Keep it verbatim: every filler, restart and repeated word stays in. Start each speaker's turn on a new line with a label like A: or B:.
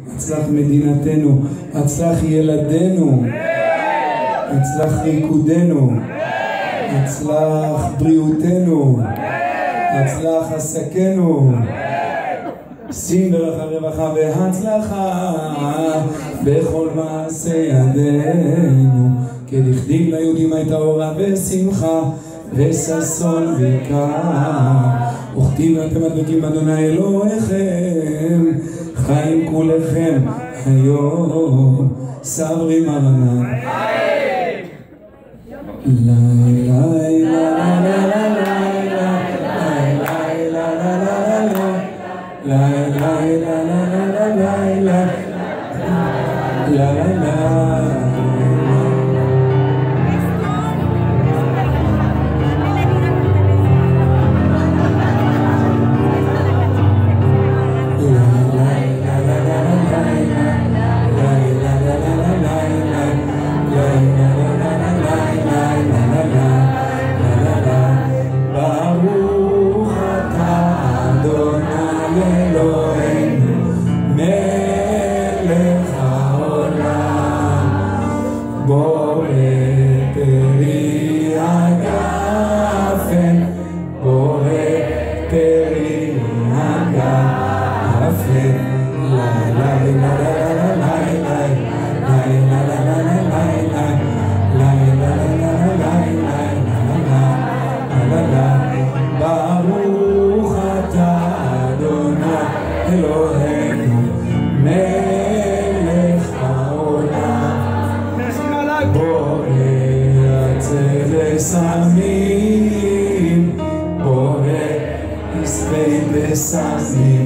A: הצלח מדינתנו, הצלח ילדינו, הצלח ריקודנו, הצלח בריאותנו, הצלח עסקנו, שים ברכה רווחה והצלחה בכל מעשה ידינו, כדכתיב ליהודים הייתה אורה ושמחה וששון ויקר, וכתיב אתם הדבקים באדוני אלוהיכם חיים כולכם היום סברי מרנה. ברוך אתה אדוני אלוהינו מלך העולם בורא הצלס עמים בורא עשבי בשמים